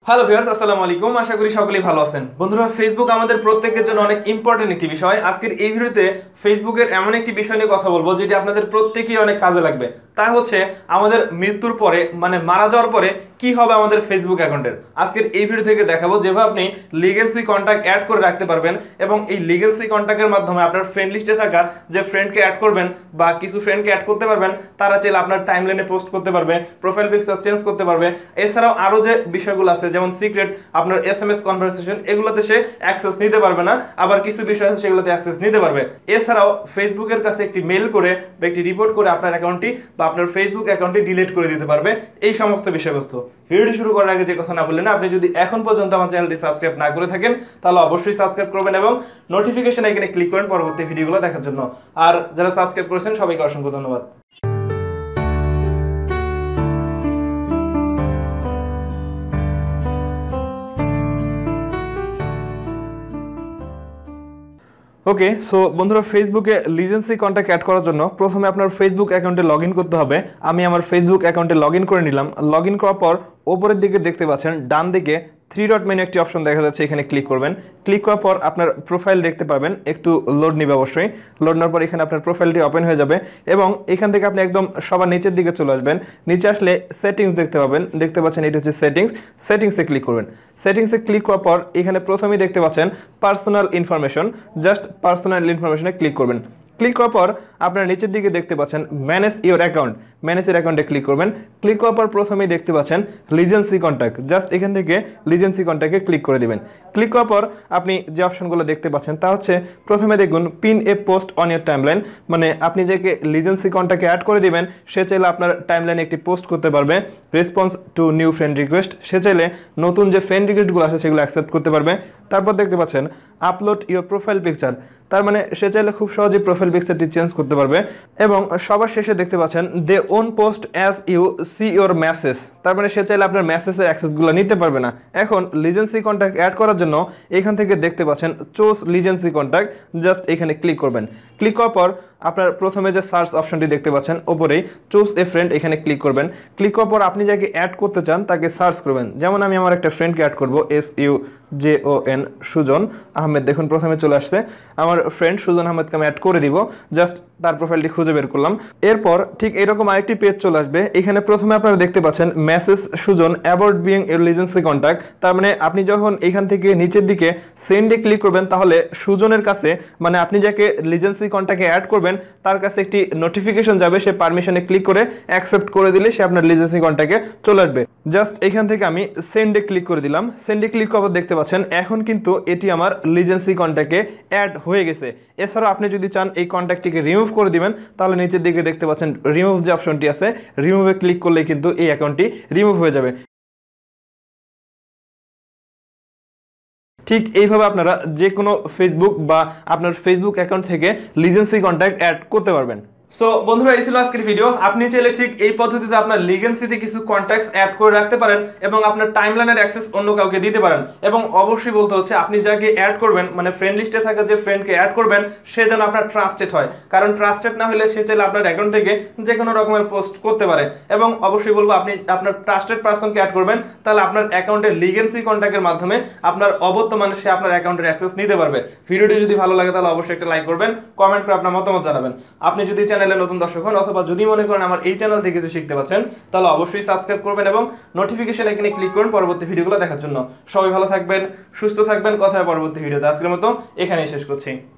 Hello viewers, আসসালামু আলাইকুম। আশা করি সকলেই ভালো আছেন। বন্ধুরা, ফেসবুক আমাদের প্রত্যেকের জন্য অনেক ইম্পর্টেন্ট একটি বিষয়। আজকের এই ভিডিওতে ফেসবুকের এমন একটি বিষয় নিয়ে কথা বলবো যেটি আপনাদের প্রত্যেকেই অনেক কাজে লাগবে। তা হচ্ছে আমাদের মৃত্যুর পরে, মানে মারা যাওয়ার পরে কি হবে আমাদের ফেসবুক অ্যাকাউন্টের। আজকের এই ভিডিও থেকে দেখাবো যেভাবে আপনি লিগেন্সি কন্ট্যাক্ট অ্যাড করে রাখতে পারবেন এবং এই লিগেন্সি কন্ট্যাক্টের মাধ্যমে আপনার ফ্রেন্ড লিস্টে থাকা যে ফ্রেন্ডকে অ্যাড করবেন বা কিছু ফ্রেন্ডকে অ্যাড করতে পারবেন, তারা চাইলে আপনার টাইমলাইনে পোস্ট করতে পারবে, প্রোফাইল পিকচার চেঞ্জ করতে পারবে। এছাড়াও আরও যে বিষয়গুলো আছে যেমন সিক্রেট, আপনার SMS কনভারসেশন, এগুলোতে সে অ্যাক্সেস নিতে পারবে না। আবার কিছু বিষয় আছে সেগুলোতে অ্যাক্সেস নিতে পারবে। এছাড়াও ফেসবুকের কাছে একটি মেল করে বা একটি রিপোর্ট করে আপনার অ্যাকাউন্টটি বা আপনার ফেসবুক অ্যাকাউন্টটি ডিলিট করে দিতে পারবে। এই সমস্ত বিষয়বস্তু ভিডিওটি শুরু করার আগে যে কথা না বললেন, আপনি যদি এখন পর্যন্ত আমার চ্যানেলটি সাবস্ক্রাইব না করে থাকেন তাহলে অবশ্যই সাবস্ক্রাইব করবেন এবং নোটিফিকেশন আইকনে ক্লিক করেন পরবর্তী ভিডিওগুলো দেখার জন্য। আর যারা সাবস্ক্রাইব করেছেন সবাইকে অসংখ্য ধন্যবাদ। ওকে, সো বন্ধুরা, ফেসবুকে লিজেন্সি কন্ট্যাক্ট অ্যাড করার জন্য প্রথমে আপনার ফেসবুক অ্যাকাউন্টে লগ ইন করতে হবে। আমি আমার ফেসবুক অ্যাকাউন্টে লগ ইন করে নিলাম। লগ ইন করার পর ওপরের দিকে দেখতে পাচ্ছেন ডান দিকে 3 ডট মেনু একটি অপশন দেখা যাচ্ছে, এখানে ক্লিক করবেন। ক্লিক করার পর আপনার প্রোফাইল দেখতে পাবেন, একটু লোড নিবে অবশ্যই। লোড নেওয়ার পর এখানে আপনার প্রোফাইলটি ওপেন হয়ে যাবে এবং এখান থেকে আপনি একদম সবার নিচের দিকে চলে আসবেন। নিচে আসলে সেটিংস দেখতে পাবেন, দেখতে পাচ্ছেন এটা হচ্ছে সেটিংসে ক্লিক করবেন। সেটিংসে ক্লিক করার পর এখানে প্রথমেই দেখতে পাচ্ছেন পার্সোনাল ইনফরমেশন, জাস্ট পার্সোনাল ইনফরমেশনে ক্লিক করবেন। ক্লিক করার পর আপনার নিচের দিকে দেখতে পাচ্ছেন manage your account, manage your অ্যাকাউন্টে ক্লিক করবেন। ক্লিক করার পর প্রথমেই দেখতে পাচ্ছেন লিজেন্সি কন্ট্যাক্ট, জাস্ট এখান থেকে লিজেন্সি কন্ট্যাক্টে ক্লিক করে দিবেন। ক্লিক করার পর আপনি যে অপশনগুলো দেখতে পাচ্ছেন তা হচ্ছে প্রথমে দেখুন pin a post on your timeline, মানে আপনি যাকে লিজেন্সি কন্ট্যাক্টে অ্যাড করে দিবেন সে চাইলে আপনার টাইমলাইনে একটি পোস্ট করতে পারবে। Response to new friend request, সে চাইলে নতুন যে ফ্রেন্ড রিকোয়েস্টগুলো আছে সেগুলো অ্যাকসেপ্ট করতে পারবে। তারপর দেখতে পাচ্ছেন আপলোড ইউর প্রোফাইল পিকচার, তার মানে সে চাইলে খুব সহজেই প্রোফাইল পিকচারটি চেঞ্জ করতে পারবে। এবং সবার শেষে দেখতে পাচ্ছেন they own post as you see your message, তার মানে সে চাইলে আপনার মেসেজের অ্যাক্সেসগুলো নিতে পারবে না। এখন লিজেন্সি কন্ট্যাক্ট অ্যাড করার জন্য এখান থেকে দেখতে পাচ্ছেন চুজ লিজেন্সি কন্ট্যাক্ট, জাস্ট এখানে ক্লিক করবেন। ক্লিক করার পর আপনার প্রথমে যে সার্চ অপশনটি দেখতে পাচ্ছেন ওপরেই চুজ এ ফ্রেন্ড, এখানে ক্লিক করবেন। ক্লিক করার পর আপনি যাকে অ্যাড করতে চান তাকে সার্চ করবেন। যেমন আমি আমার একটা ফ্রেন্ডকে অ্যাড করবো, SUJON, সুজন আহমেদ। দেখুন প্রথমে চলে আসছে আমার ফ্রেন্ড সুজন আহমেদকে আমি অ্যাড করে দিব। জাস্ট তার প্রোফাইলটি খুঁজে বের করলাম। এরপর ঠিক এরকম আরেকটি পেজ চলে আসবে। এখানে প্রথমে আপনারা দেখতে পাচ্ছেন message Sujan about being a legacy contact, তার মানে আপনি যখন এখান থেকে নিচের দিকে সেন্ডে ক্লিক করবেন তাহলে সুজনের কাছে, মানে আপনি যাকে লিজেন্সি কন্ট্যাক্টে অ্যাড করবেন তার কাছে একটি নোটিফিকেশন যাবে, সে পারমিশনে ক্লিক করে অ্যাকসেপ্ট করে দিলে সে আপনার লিজেন্সি কন্ট্যাক্টে চলে আসবে। জাস্ট এখান থেকে আমি সেন্ডে ক্লিক করে দিলাম। সেন্ডে ক্লিক করার দেখতে পাচ্ছেন এখন কিন্তু এটি আমার লিজেন্সি কন্ট্যাক্টে অ্যাড হয়ে গেছে। এছাড়াও আপনি যদি চান এই কন্ট্যাক্টটিকে রিমুভ করে দিবেন তাহলে নিচের দিকে দেখতে পাচ্ছেন রিমুভ যে অপশনটি আছে, রিমুভে ক্লিক করলে কিন্তু এই অ্যাকাউন্টটি রিমুভ হয়ে যাবে। ঠিক এইভাবে আপনারা যে কোনো ফেসবুক বা আপনার ফেসবুক অ্যাকাউন্ট থেকে লিজেন্সি কন্ট্যাক্ট অ্যাড করতে পারবেন। সো বন্ধুরা, এই ছিল আজকের ভিডিও। আপনি চাইলে ঠিক এই পদ্ধতিতে আপনার লিগেন্সিতে কিছু কন্ট্যাক্টস অ্যাড করে রাখতে পারেন এবং আপনার টাইমলাইনের অ্যাক্সেস অন্য কাউকে দিতে পারেন। এবং অবশ্যই বলতে হচ্ছে আপনি যাকে অ্যাড করবেন, মানে ফ্রেন্ড লিস্টে থাকা যে ফ্রেন্ডকে অ্যাড করবেন সে যেন আপনার ট্রাস্টেড হয়, কারণ ট্রাস্টেড না হলে সে চাইলে আপনার অ্যাকাউন্ট থেকে যে কোনো রকমের পোস্ট করতে পারে। এবং অবশ্যই বলবো আপনি আপনার ট্রাস্টেড পারসনকে অ্যাড করবেন, তাহলে আপনার অ্যাকাউন্টের লিগেন্সি কন্ট্যাক্টের মাধ্যমে আপনার অবর্তমানে সে আপনার অ্যাকাউন্টের অ্যাক্সেস নিতে পারবে। ভিডিওটি যদি ভালো লাগে তাহলে অবশ্যই একটা লাইক করবেন, কমেন্ট করে আপনার মতামত জানাবেন। আপনি যদি চ্যানেলে নতুন দর্শক হন অথবা যদি মনে করেন আমার এই চ্যানেল থেকে কিছু শিখতে পাচ্ছেন তাহলে অবশ্যই সাবস্ক্রাইব করবেন এবং নোটিফিকেশন আইকনে ক্লিক করুন পরবর্তী ভিডিওগুলো দেখার জন্য। সবাই ভালো থাকবেন, সুস্থ থাকবেন। কথা হয় পরবর্তী ভিডিওতে। আজকের মতো এখানেই শেষ করছি।